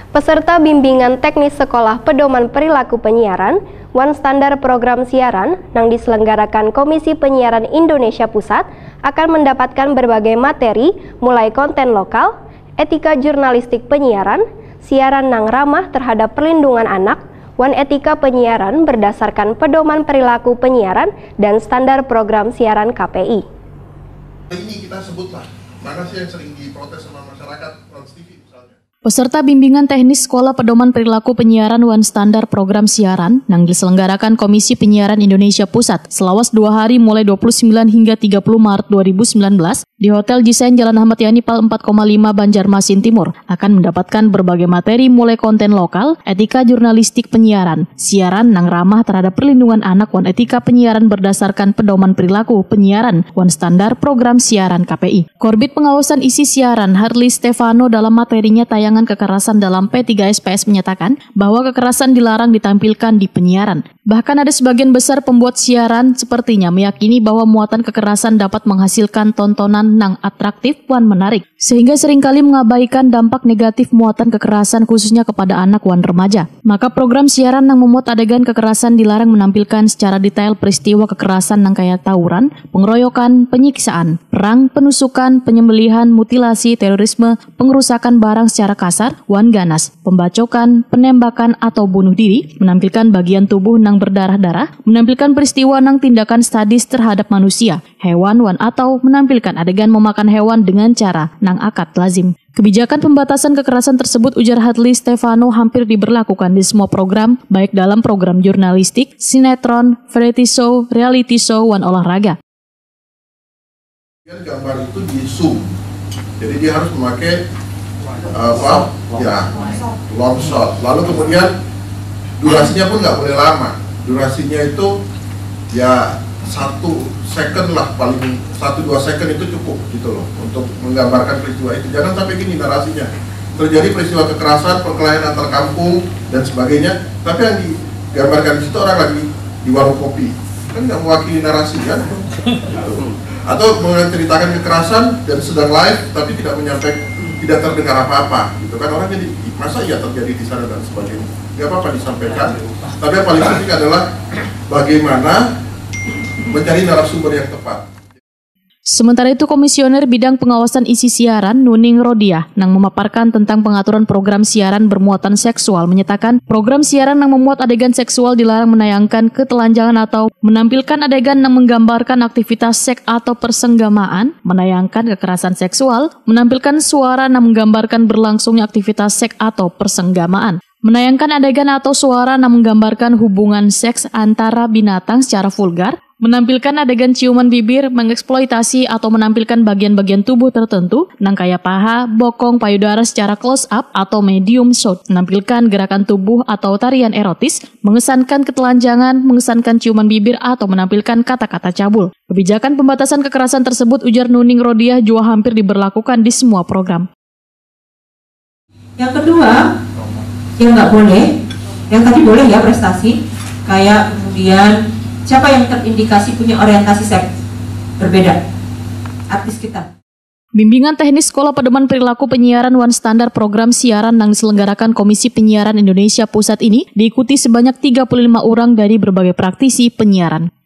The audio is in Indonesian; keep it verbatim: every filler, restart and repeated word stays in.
Peserta bimbingan teknis Sekolah Pedoman Perilaku Penyiaran, One Standar Program Siaran yang diselenggarakan Komisi Penyiaran Indonesia Pusat akan mendapatkan berbagai materi mulai konten lokal, etika jurnalistik penyiaran, siaran yang ramah terhadap perlindungan anak, One Etika Penyiaran berdasarkan Pedoman Perilaku Penyiaran dan Standar Program Siaran K P I. Ini kita sebutlah, mana sih yang sering diprotes sama masyarakat Trans T V misalnya. Peserta bimbingan teknis Sekolah Pedoman Perilaku Penyiaran One Standar Program Siaran yang diselenggarakan Komisi Penyiaran Indonesia Pusat selawas dua hari mulai dua puluh sembilan hingga tiga puluh Maret dua ribu sembilan belas di Hotel Jisen Jalan Ahmad Yani Pal empat koma lima Banjarmasin Timur akan mendapatkan berbagai materi mulai konten lokal, etika jurnalistik penyiaran, siaran yang ramah terhadap perlindungan anak, One Etika Penyiaran berdasarkan Pedoman Perilaku Penyiaran One Standar Program Siaran K P I. Korbit Pengawasan Isi Siaran Harley Stefano dalam materinya tayangan kekerasan dalam P tiga S P S menyatakan bahwa kekerasan dilarang ditampilkan di penyiaran. Bahkan ada sebagian besar pembuat siaran sepertinya meyakini bahwa muatan kekerasan dapat menghasilkan tontonan yang atraktif dan menarik, sehingga seringkali mengabaikan dampak negatif muatan kekerasan khususnya kepada anak dan remaja. Maka program siaran yang memuat adegan kekerasan dilarang menampilkan secara detail peristiwa kekerasan yang kayak tawuran, pengeroyokan, penyiksaan, perang, penusukan, penyembelihan, mutilasi, terorisme, pengerusakan barang secara kasar, wan ganas, pembacokan, penembakan atau bunuh diri, menampilkan bagian tubuh yang berdarah-darah, menampilkan peristiwa yang tindakan sadis terhadap manusia, hewan, wan atau menampilkan adegan memakan hewan dengan cara nang akad lazim. Kebijakan pembatasan kekerasan tersebut, ujar Hadli Stefano, hampir diberlakukan di semua program, baik dalam program jurnalistik, sinetron, variety show, reality show, wan olahraga. Gambar itu di zoom, jadi dia harus memakai apa? Ya, long shot. Lalu kemudian durasinya pun nggak boleh lama. Durasinya itu ya satu second lah, paling satu dua second itu cukup gitu loh untuk menggambarkan peristiwa itu. Jangan sampai gini narasinya, terjadi peristiwa kekerasan, perkelahian antar kampung dan sebagainya, tapi yang digambarkan di situ orang lagi di warung kopi, kan nggak mewakili narasi kan? Gitu. Atau menceritakan kekerasan dan sedang live tapi tidak menyampaikan, tidak terdengar apa-apa, gitu kan, orang jadi masa iya terjadi di sana dan sebagainya. Nggak apa-apa disampaikan, tapi yang paling penting adalah bagaimana mencari narasumber yang tepat. Sementara itu, Komisioner Bidang Pengawasan Isi Siaran Nuning Rodiah yang memaparkan tentang pengaturan program siaran bermuatan seksual menyatakan program siaran yang memuat adegan seksual dilarang menayangkan ketelanjangan atau menampilkan adegan yang menggambarkan aktivitas seks atau persenggamaan, menayangkan kekerasan seksual, menampilkan suara yang menggambarkan berlangsungnya aktivitas seks atau persenggamaan, menayangkan adegan atau suara yang menggambarkan hubungan seks antara binatang secara vulgar, menampilkan adegan ciuman bibir, mengeksploitasi atau menampilkan bagian-bagian tubuh tertentu, nang kayak paha, bokong, payudara secara close up atau medium shot, menampilkan gerakan tubuh atau tarian erotis, mengesankan ketelanjangan, mengesankan ciuman bibir atau menampilkan kata-kata cabul. Kebijakan pembatasan kekerasan tersebut, ujar Nuning Rodiah, juga hampir diberlakukan di semua program. Yang kedua, yang nggak boleh, yang tadi boleh ya prestasi, kayak kemudian siapa yang terindikasi punya orientasi seks berbeda, artis kita. Bimbingan teknis Sekolah Pedoman Perilaku Penyiaran One Standar Program Siaran yang diselenggarakan Komisi Penyiaran Indonesia Pusat ini diikuti sebanyak tiga puluh lima orang dari berbagai praktisi penyiaran.